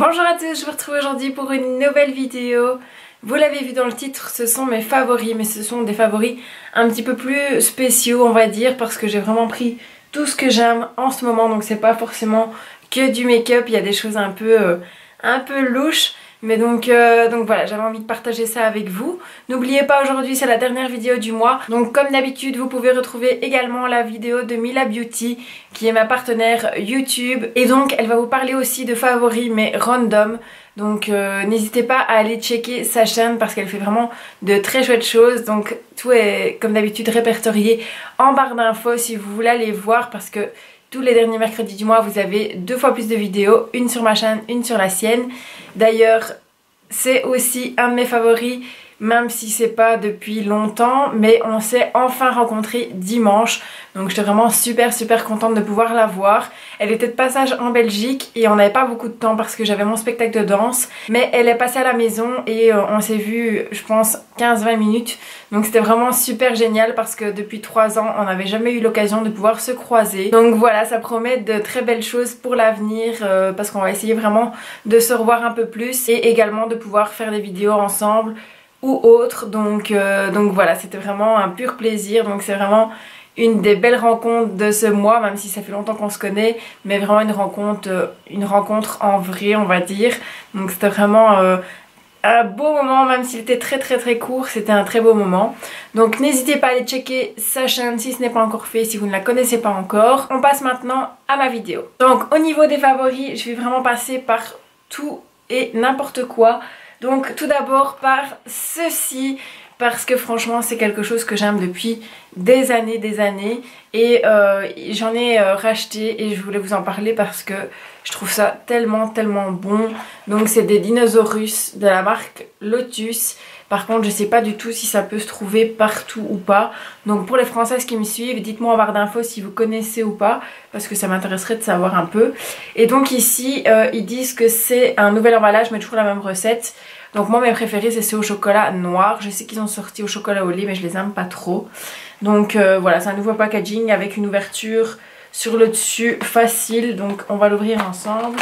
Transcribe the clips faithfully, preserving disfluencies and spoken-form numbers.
Bonjour à tous, je vous retrouve aujourd'hui pour une nouvelle vidéo. Vous l'avez vu dans le titre, ce sont mes favoris, mais ce sont des favoris un petit peu plus spéciaux on va dire, parce que j'ai vraiment pris tout ce que j'aime en ce moment, donc c'est pas forcément que du make-up, il y a des choses un peu, euh, un peu louches. Mais donc, euh, donc voilà, j'avais envie de partager ça avec vous. N'oubliez pas, aujourd'hui c'est la dernière vidéo du mois. Donc comme d'habitude, vous pouvez retrouver également la vidéo de Mila Beauty, qui est ma partenaire YouTube. Et donc elle va vous parler aussi de favoris, mais random. Donc euh, n'hésitez pas à aller checker sa chaîne parce qu'elle fait vraiment de très chouettes choses. Donc tout est comme d'habitude répertorié en barre d'infos si vous voulez aller voir, parce que tous les derniers mercredis du mois, vous avez deux fois plus de vidéos, une sur ma chaîne, une sur la sienne. D'ailleurs, c'est aussi un de mes favoris, même si c'est pas depuis longtemps, mais on s'est enfin rencontrés dimanche. Donc j'étais vraiment super super contente de pouvoir la voir. Elle était de passage en Belgique et on n'avait pas beaucoup de temps parce que j'avais mon spectacle de danse. Mais elle est passée à la maison et euh, on s'est vu, je pense, quinze vingt minutes. Donc c'était vraiment super génial parce que depuis trois ans, on n'avait jamais eu l'occasion de pouvoir se croiser. Donc voilà, ça promet de très belles choses pour l'avenir euh, parce qu'on va essayer vraiment de se revoir un peu plus et également de pouvoir faire des vidéos ensemble ou autres. Donc, euh, donc voilà, c'était vraiment un pur plaisir. Donc c'est vraiment une des belles rencontres de ce mois, même si ça fait longtemps qu'on se connaît, mais vraiment une rencontre, euh, une rencontre en vrai on va dire. Donc c'était vraiment euh, un beau moment, même s'il était très très très court, c'était un très beau moment. Donc n'hésitez pas à aller checker sa chaîne si ce n'est pas encore fait, si vous ne la connaissez pas encore. On passe maintenant à ma vidéo. Donc au niveau des favoris, je vais vraiment passer par tout et n'importe quoi. Donc tout d'abord par ceci, parce que franchement c'est quelque chose que j'aime depuis des années des années et euh, j'en ai euh, racheté et je voulais vous en parler parce que je trouve ça tellement tellement bon. Donc c'est des Dinosaurus de la marque Lotus. Par contre je sais pas du tout si ça peut se trouver partout ou pas. Donc pour les Françaises qui me suivent, dites-moi en barre d'infos si vous connaissez ou pas, parce que ça m'intéresserait de savoir un peu. Et donc ici euh, ils disent que c'est un nouvel emballage mais toujours la même recette. Donc moi mes préférés c'est ceux au chocolat noir. Je sais qu'ils ont sorti au chocolat au lait mais je les aime pas trop. Donc euh, voilà, c'est un nouveau packaging avec une ouverture sur le dessus facile. Donc on va l'ouvrir ensemble.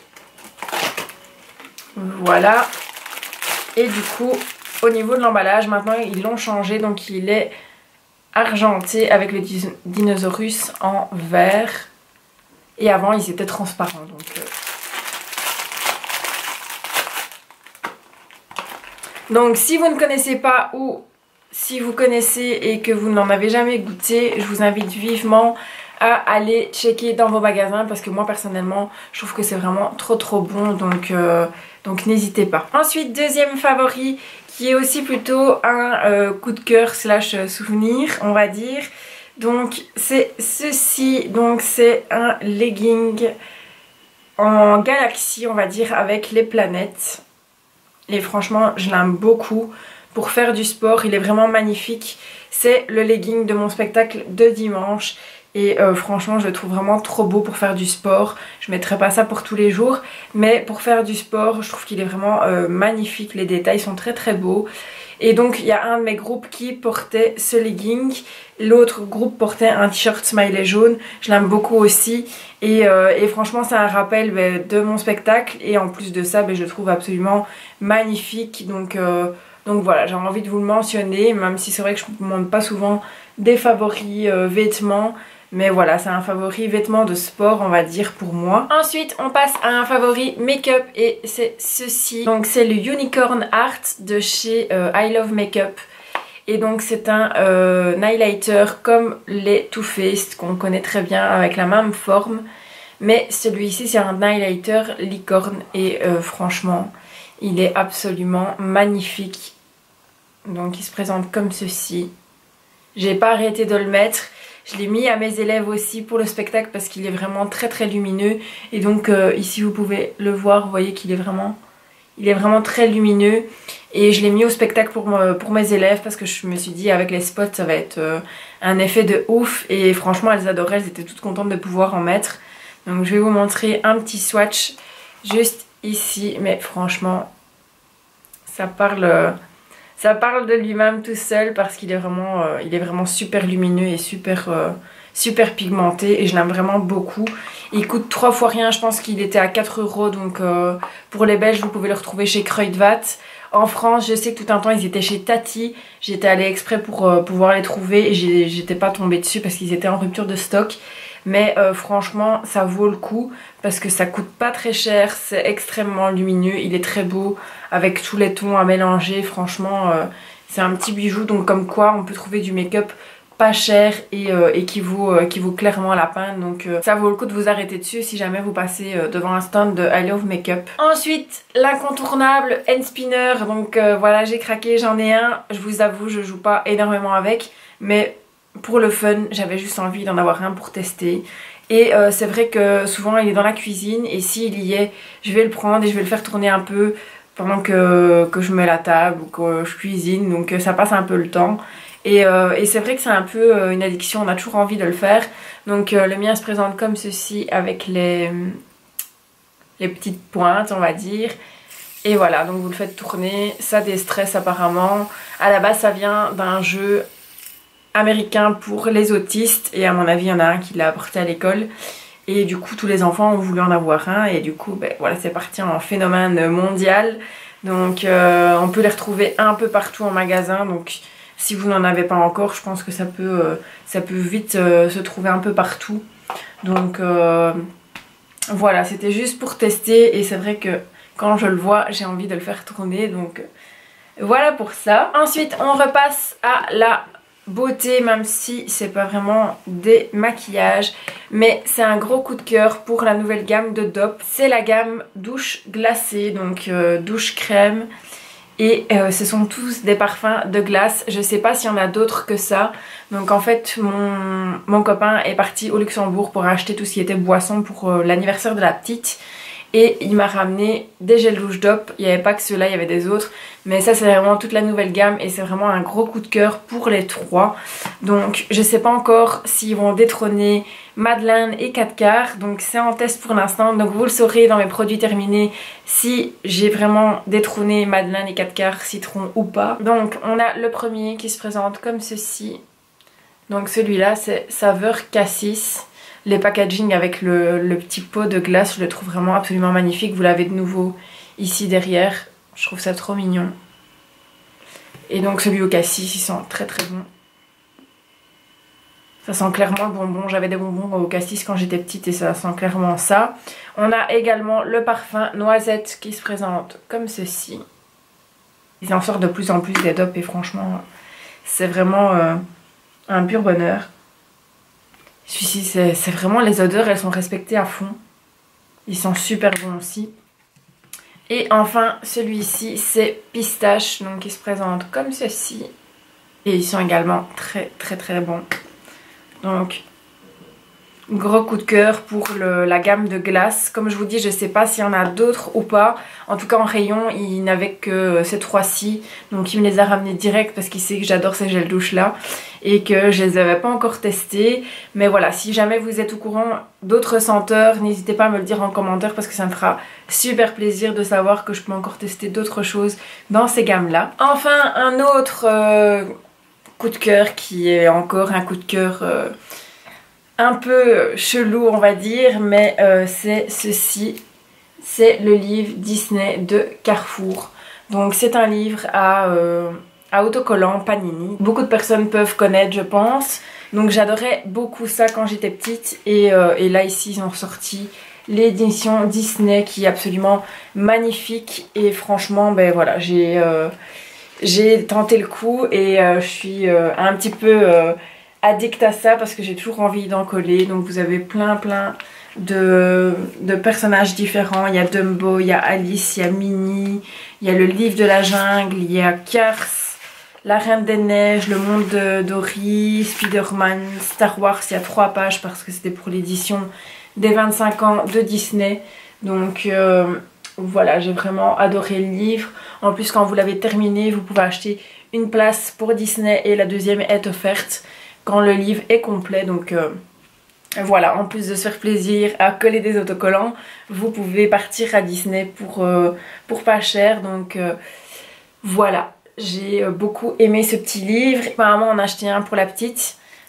Voilà. Et du coup au niveau de l'emballage maintenant ils l'ont changé. Donc il est argenté avec le Dinosaurus en vert. Et avant ils étaient transparents. Donc euh, Donc si vous ne connaissez pas ou si vous connaissez et que vous n'en avez jamais goûté, je vous invite vivement à aller checker dans vos magasins parce que moi personnellement je trouve que c'est vraiment trop trop bon, donc, euh, donc n'hésitez pas. Ensuite, deuxième favori qui est aussi plutôt un euh, coup de cœur slash souvenir on va dire. Donc c'est ceci, donc c'est un legging en galaxie on va dire avec les planètes. Et franchement je l'aime beaucoup pour faire du sport, il est vraiment magnifique. C'est le legging de mon spectacle de dimanche et euh, franchement je le trouve vraiment trop beau pour faire du sport. Je mettrai pas ça pour tous les jours, mais pour faire du sport je trouve qu'il est vraiment euh, magnifique, les détails sont très très beaux. Et donc il y a un de mes groupes qui portait ce legging, l'autre groupe portait un t-shirt smiley jaune, je l'aime beaucoup aussi. Et, euh, et franchement c'est un rappel bah, de mon spectacle et en plus de ça bah, je le trouve absolument magnifique. Donc, euh, donc voilà, j'ai envie de vous le mentionner, même si c'est vrai que je ne vous montre pas souvent des favoris euh, vêtements. Mais voilà, c'est un favori vêtements de sport on va dire pour moi. Ensuite on passe à un favori make-up et c'est ceci. Donc c'est le Unicorn Art de chez euh, I Love Makeup. Et donc c'est un euh, highlighter comme les Too Faced qu'on connaît très bien avec la même forme. Mais celui-ci c'est un highlighter licorne et euh, franchement il est absolument magnifique. Donc il se présente comme ceci. J'ai pas arrêté de le mettre. Je l'ai mis à mes élèves aussi pour le spectacle parce qu'il est vraiment très très lumineux. Et donc euh, ici vous pouvez le voir, vous voyez qu'il est vraiment, il est vraiment très lumineux. Et je l'ai mis au spectacle pour, me, pour mes élèves parce que je me suis dit avec les spots ça va être euh, un effet de ouf. Et franchement elles adoraient, elles étaient toutes contentes de pouvoir en mettre. Donc je vais vous montrer un petit swatch juste ici. Mais franchement ça parle... Euh, Ça parle de lui-même tout seul parce qu'il est vraiment, euh, il est vraiment super lumineux et super, euh, super pigmenté et je l'aime vraiment beaucoup. Il coûte trois fois rien, je pense qu'il était à quatre euros, donc euh, pour les Belges vous pouvez le retrouver chez Kruidvat. En France je sais que tout un temps ils étaient chez Tati, j'étais allée exprès pour euh, pouvoir les trouver et j'étais pas tombée dessus parce qu'ils étaient en rupture de stock. Mais euh, franchement ça vaut le coup parce que ça coûte pas très cher, c'est extrêmement lumineux, il est très beau avec tous les tons à mélanger, franchement euh, c'est un petit bijou, donc comme quoi on peut trouver du make-up pas cher et, euh, et qui, vaut, euh, qui vaut clairement la peine, donc euh, ça vaut le coup de vous arrêter dessus si jamais vous passez euh, devant un stand de I Love Makeup. Ensuite l'incontournable hand spinner, donc euh, voilà j'ai craqué, j'en ai un, je vous avoue je joue pas énormément avec mais pour le fun j'avais juste envie d'en avoir un pour tester. Et euh, c'est vrai que souvent il est dans la cuisine et s'il y est je vais le prendre et je vais le faire tourner un peu pendant que, que je mets la table ou que je cuisine, donc ça passe un peu le temps. Et, euh, et c'est vrai que c'est un peu euh, une addiction, on a toujours envie de le faire. Donc euh, le mien se présente comme ceci avec les, les petites pointes on va dire. Et voilà, donc vous le faites tourner, ça déstresse apparemment. À la base ça vient d'un jeu américain pour les autistes et à mon avis il y en a un qui l'a apporté à l'école. Et du coup tous les enfants ont voulu en avoir un et du coup ben, voilà, c'est parti en phénomène mondial. Donc euh, on peut les retrouver un peu partout en magasin, donc si vous n'en avez pas encore je pense que ça peut, euh, ça peut vite euh, se trouver un peu partout. Donc euh, voilà, c'était juste pour tester et c'est vrai que quand je le vois j'ai envie de le faire tourner, donc voilà pour ça. Ensuite on repasse à la beauté, même si c'est pas vraiment des maquillages, mais c'est un gros coup de cœur pour la nouvelle gamme de D O P. C'est la gamme douche glacée, donc euh, douche crème, et euh, ce sont tous des parfums de glace. Je sais pas s'il y en a d'autres que ça, donc en fait mon, mon copain est parti au Luxembourg pour acheter tout ce qui était boisson pour euh, l'anniversaire de la petite. Et il m'a ramené des gels douche D O P, il n'y avait pas que ceux-là, il y avait des autres. Mais ça c'est vraiment toute la nouvelle gamme et c'est vraiment un gros coup de cœur pour les trois. Donc je sais pas encore s'ils vont détrôner Madeleine et quatre quarts. Donc c'est en test pour l'instant, donc vous le saurez dans mes produits terminés si j'ai vraiment détrôné Madeleine et quatre quarts citron ou pas. Donc on a le premier qui se présente comme ceci. Donc celui-là c'est saveur cassis. Les packaging avec le, le petit pot de glace, je le trouve vraiment absolument magnifique. Vous l'avez de nouveau ici derrière. Je trouve ça trop mignon. Et donc celui au cassis, il sent très très bon. Ça sent clairement le bonbon. J'avais des bonbons au cassis quand j'étais petite et ça sent clairement ça. On a également le parfum noisette qui se présente comme ceci. Ils en sortent de plus en plus des D O P et franchement, c'est vraiment euh, un pur bonheur. Celui-ci, c'est vraiment les odeurs, elles sont respectées à fond. Ils sont super bons aussi. Et enfin, celui-ci, c'est pistache, donc il se présente comme ceci. Et ils sont également très très très bons. Donc, gros coup de cœur pour le, la gamme de glace. Comme je vous dis, je ne sais pas s'il y en a d'autres ou pas. En tout cas en rayon, il n'avait que ces trois-ci. Donc il me les a ramenés direct parce qu'il sait que j'adore ces gels douche là. Et que je les avais pas encore testés. Mais voilà, si jamais vous êtes au courant d'autres senteurs, n'hésitez pas à me le dire en commentaire parce que ça me fera super plaisir de savoir que je peux encore tester d'autres choses dans ces gammes là. Enfin, un autre euh, coup de cœur qui est encore un coup de cœur... Euh, un peu chelou on va dire, mais euh, c'est ceci, c'est le livre Disney de Carrefour. Donc c'est un livre à, euh, à autocollant Panini. Beaucoup de personnes peuvent connaître je pense, donc j'adorais beaucoup ça quand j'étais petite et, euh, et là ici ils ont sorti l'édition Disney qui est absolument magnifique et franchement ben voilà, j'ai euh, j'ai tenté le coup et euh, je suis euh, un petit peu... Euh, addict à ça parce que j'ai toujours envie d'en coller. Donc vous avez plein plein de, de personnages différents. Il y a Dumbo, il y a Alice, il y a Minnie, il y a le livre de la jungle, il y a Cars, la Reine des Neiges, le monde de Dory, Spider-Man, Star Wars. Il y a trois pages parce que c'était pour l'édition des vingt-cinq ans de Disney. Donc euh, voilà, j'ai vraiment adoré le livre. En plus quand vous l'avez terminé, vous pouvez acheter une place pour Disney et la deuxième est offerte quand le livre est complet. Donc euh, voilà, en plus de se faire plaisir à coller des autocollants, vous pouvez partir à Disney pour, euh, pour pas cher. Donc euh, voilà, j'ai beaucoup aimé ce petit livre. Apparemment on a acheté un pour la petite,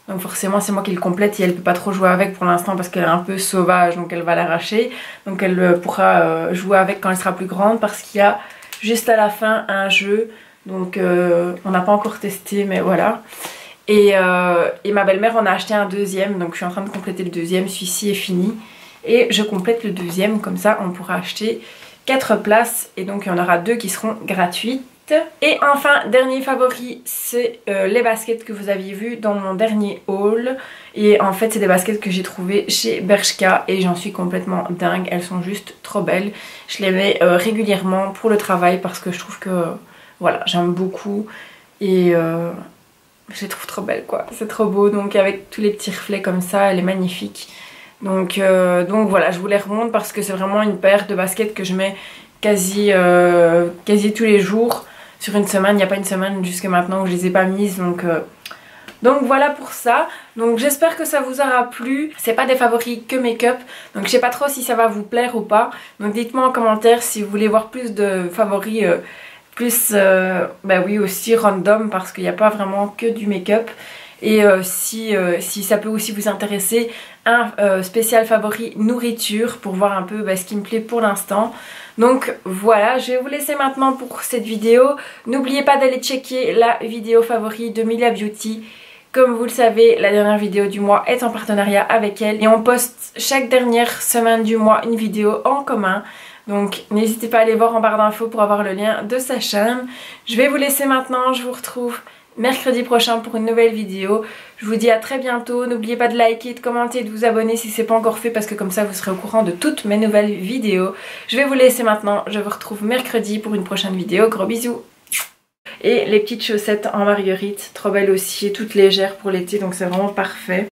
Donc forcément c'est moi qui le complète et elle peut pas trop jouer avec pour l'instant parce qu'elle est un peu sauvage, donc elle va l'arracher. Donc elle pourra euh, jouer avec quand elle sera plus grande parce qu'il y a juste à la fin un jeu. Donc euh, on n'a pas encore testé mais voilà. Et, euh, et ma belle-mère en a acheté un deuxième, donc je suis en train de compléter le deuxième, celui-ci est fini. Et je complète le deuxième, comme ça on pourra acheter quatre places et donc il y en aura deux qui seront gratuites. Et enfin, dernier favori, c'est euh, les baskets que vous aviez vues dans mon dernier haul. Et en fait c'est des baskets que j'ai trouvées chez Bershka et j'en suis complètement dingue, elles sont juste trop belles. Je les mets euh, régulièrement pour le travail parce que je trouve que, voilà, j'aime beaucoup et... Euh, je les trouve trop belles quoi, c'est trop beau, donc avec tous les petits reflets comme ça, elle est magnifique. Donc, euh, donc voilà, je vous les remonte parce que c'est vraiment une paire de baskets que je mets quasi, euh, quasi tous les jours sur une semaine. Il n'y a pas une semaine jusqu'à maintenant où je les ai pas mises, donc... Euh, donc voilà pour ça. Donc j'espère que ça vous aura plu. C'est pas des favoris que make-up, donc je sais pas trop si ça va vous plaire ou pas. Donc dites-moi en commentaire si vous voulez voir plus de favoris euh, plus, euh, bah oui, aussi random parce qu'il n'y a pas vraiment que du make-up. Et euh, si, euh, si ça peut aussi vous intéresser, un euh, spécial favori nourriture pour voir un peu bah, ce qui me plaît pour l'instant. Donc voilà, je vais vous laisser maintenant pour cette vidéo. N'oubliez pas d'aller checker la vidéo favori de Milia Beauty. Comme vous le savez, la dernière vidéo du mois est en partenariat avec elle. Et on poste chaque dernière semaine du mois une vidéo en commun. Donc n'hésitez pas à aller voir en barre d'infos pour avoir le lien de sa chaîne. Je vais vous laisser maintenant, je vous retrouve mercredi prochain pour une nouvelle vidéo. Je vous dis à très bientôt. N'oubliez pas de liker, de commenter, de vous abonner si ce n'est pas encore fait parce que comme ça vous serez au courant de toutes mes nouvelles vidéos. Je vais vous laisser maintenant. Je vous retrouve mercredi pour une prochaine vidéo. Gros bisous. Et les petites chaussettes en marguerite, trop belles aussi et toutes légères pour l'été, donc c'est vraiment parfait.